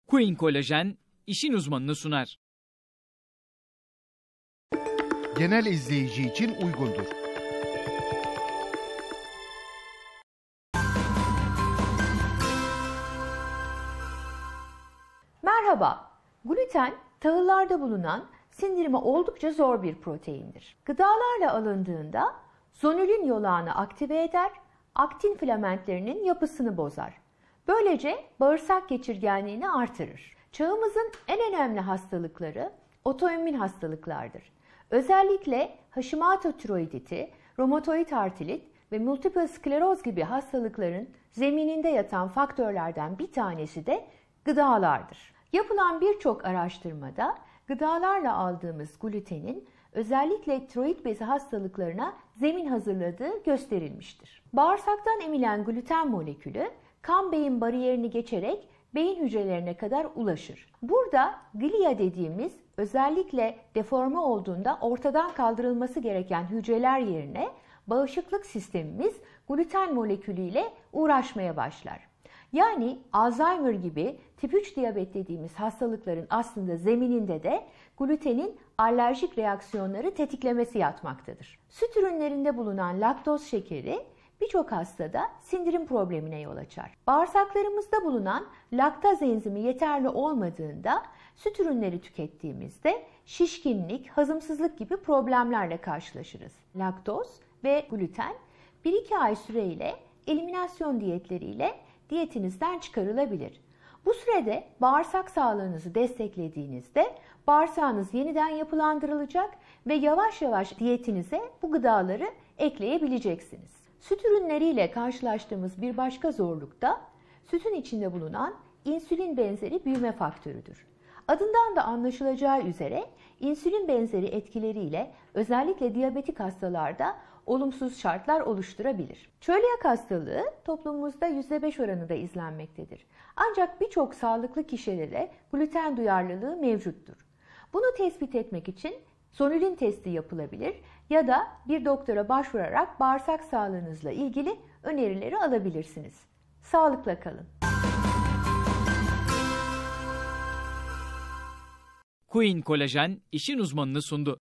Queen Kolajen işin uzmanını sunar. Genel izleyici için uygundur. Merhaba, gluten tahıllarda bulunan sindirimi oldukça zor bir proteindir. Gıdalarla alındığında zonulin yolağını aktive eder, aktin filamentlerinin yapısını bozar. Böylece bağırsak geçirgenliğini artırır. Çağımızın en önemli hastalıkları otoimmün hastalıklardır. Özellikle Hashimoto tiroiditi, romatoid artrit ve multiple skleroz gibi hastalıkların zemininde yatan faktörlerden bir tanesi de gıdalardır. Yapılan birçok araştırmada gıdalarla aldığımız glutenin özellikle tiroid bezi hastalıklarına zemin hazırladığı gösterilmiştir. Bağırsaktan emilen gluten molekülü kan beyin bariyerini geçerek beyin hücrelerine kadar ulaşır. Burada glia dediğimiz özellikle deforme olduğunda ortadan kaldırılması gereken hücreler yerine bağışıklık sistemimiz gluten molekülüyle uğraşmaya başlar. Yani Alzheimer gibi tip 3 diyabet dediğimiz hastalıkların aslında zemininde de glutenin alerjik reaksiyonları tetiklemesi yatmaktadır. Süt ürünlerinde bulunan laktoz şekeri birçok hastada sindirim problemine yol açar. Bağırsaklarımızda bulunan laktaz enzimi yeterli olmadığında süt ürünleri tükettiğimizde şişkinlik, hazımsızlık gibi problemlerle karşılaşırız. Laktoz ve gluten 1-2 ay süreyle eliminasyon diyetleriyle diyetinizden çıkarılabilir. Bu sürede bağırsak sağlığınızı desteklediğinizde bağırsağınız yeniden yapılandırılacak ve yavaş yavaş diyetinize bu gıdaları ekleyebileceksiniz. Süt ürünleriyle karşılaştığımız bir başka zorluk da sütün içinde bulunan insülin benzeri büyüme faktörüdür. Adından da anlaşılacağı üzere insülin benzeri etkileriyle özellikle diyabetik hastalarda olumsuz şartlar oluşturabilir. Çölyak hastalığı toplumumuzda %5 oranında izlenmektedir. Ancak birçok sağlıklı kişide de gluten duyarlılığı mevcuttur. Bunu tespit etmek için zonulin testi yapılabilir ya da bir doktora başvurarak bağırsak sağlığınızla ilgili önerileri alabilirsiniz. Sağlıkla kalın. Queen Kolajen işin uzmanını sundu.